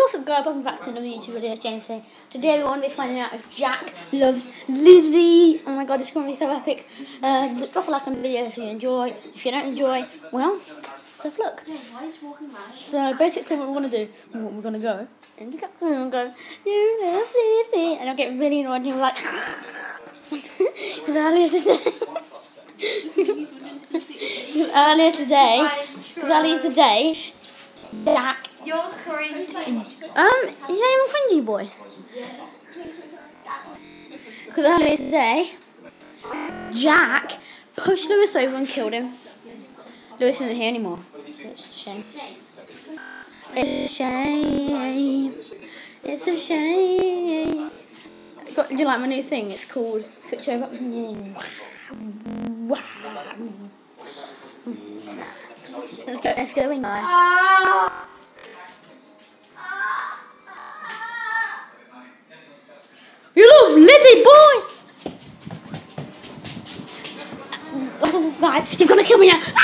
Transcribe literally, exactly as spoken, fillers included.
what's up guys, welcome back to another YouTube video. James here. Today we want to be finding out if Jack loves Lizzie. Oh my god, it's going to be so epic. Uh, drop a like on the video if you enjoy. If you don't enjoy, well, let's have a look. So basically what we're going to do, we're going to go, and we're going to go, you love Lizzie. And I'll get really annoyed and you're like, because earlier today, earlier today, because earlier today, Jack, You're cringy. Um, he's not even cringy boy. Because earlier today, Jack pushed Lewis over and killed him. Lewis isn't here anymore. It's a shame. It's a shame. It's a shame. Got, do you like my new thing? It's called Switch Over. Let's go, let's go in, guys. You love Lizzie, boy! Look at this guy. He's gonna kill me now.